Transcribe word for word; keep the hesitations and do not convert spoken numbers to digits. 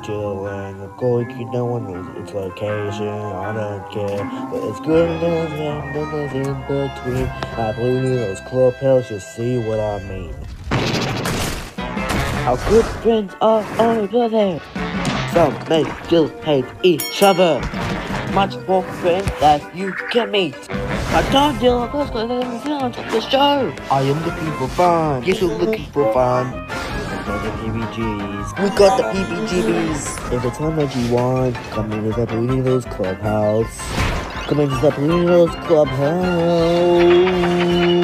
chilling. Of course, you don't want its location. I don't care, but it's good enough and nothing in between. I believe in those clubhouse, you see what I mean. Our good friends are over there. Some may still hate each other. Much more friends that you can meet. I told you I was going to film the show. I am looking for fun. Yes, we're looking for fun. We got the P B Gs. We got the P B Gs. If it's how much you want, come into the Believers Clubhouse. Come into the Believers Clubhouse.